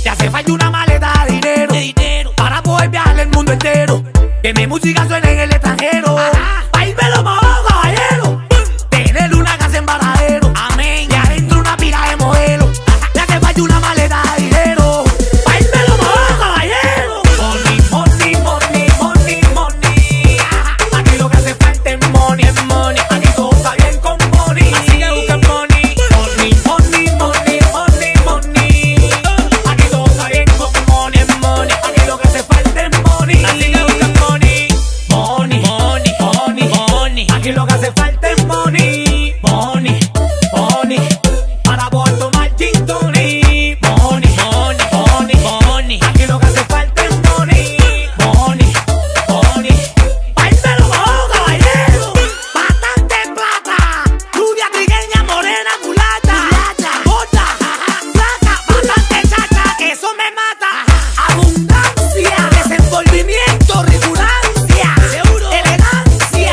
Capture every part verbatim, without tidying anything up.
Te hace falta una maleta de dinero, de dinero para poder viajar el mundo entero. Que mi música suene en el extranjero. Ajá. Pa' irme lo mejor, caballero. Tener una casa en Varadero. Amén. Y adentro una pila de modelo. Ajá. Te hace falta una maleta de dinero. Pa' irme lo mejor, caballero. Money, money, money, money, money. Ajá. Aquí lo que hace falta es money, es money. Aquí todo está bien con money. Así que busca money. Money, money, money, money, money. Aquí todo está bien con money, es money. Aquí lo que hace falta es money. Así que busca money. Money, money, money, money. Aquí lo que hace falta es money. Money, money. Para poder tomar gin tonic. Money, money, money, money. Aquí lo que hace falta es money. Money, money. Pa' irme lo mejor, caballero. Bastante plata. Rubia, trigueña, morena, mulata. Bota, flaca, bastante chacha. Eso me mata. Abundancia, desenvolvimiento, rigurancia. Seguro, elegancia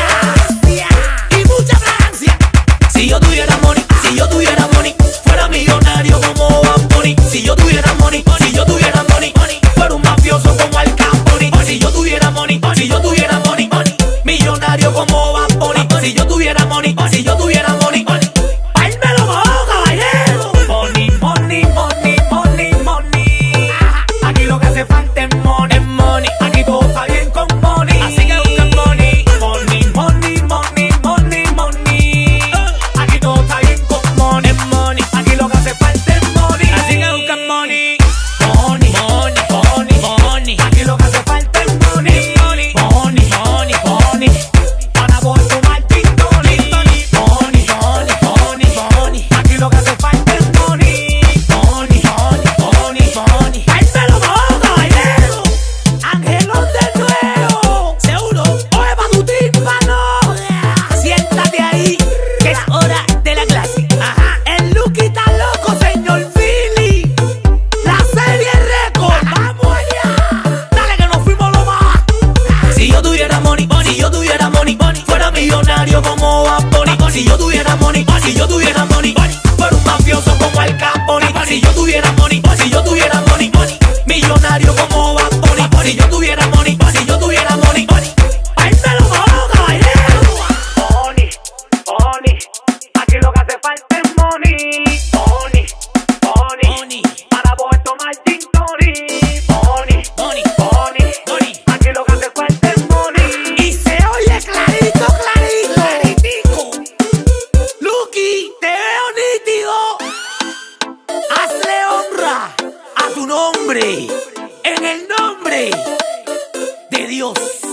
y mucha fragancia. Si yo tuviera money, si yo tuviera money, fuera millonario como Bad Bunny. Si yo tuviera money, si yo tuviera money, fuera un mafioso como Al Capone. Si yo tuviera money, si yo tuviera money, millonario como Bad Bunny. Si yo tuviera money, si yo tuviera money, pa' irme lo mejor, caballero. Money, money, money, money, money. Aquí lo que hace falta es money, money. Aquí todo está bien con money. Así que busca money. Money, money, money, money, money. Aquí todo está bien con money, money. Aquí lo que hace falta es money. Así que busca money. Money, money, money, money. Aquí lo que hace falta es money. Money, money, money, money. Para poder tomar gin tonic. Money, money, money, money. Aquí lo que hace falta es money. Money, money, money, money. Pa' irme lo mejor, caballero. Angelón de nuevo. Seguro, oye pa' tu tímpano. Siéntate ahí, que es hora de la clase. Ajá. El Lucky está loco, señor Philly. La serie récord. Vamos allá. Dale que nos fuimos lo más. Si yo tuviera money, si yo tuviera money, fuera millonario como Bad Bunny. Si yo tuviera money, si yo tuviera money, fuera un mafioso como Al Capone. Si yo tuviera money, si yo tuviera money, millonario como Bad Bunny. Si yo tuviera money, si yo tuviera money, pa' irme lo mejor, caballero. Money, money. Aquí lo que hace falta es money. Money, money. Para poder tomar gin tonic. Money, money, money, money. Aquí lo que hace falta es money. Y se oye clarito, clarito. Claritico. Lucky, te veo nítido. Hazle honra a tu nombre. En el nombre de Dios.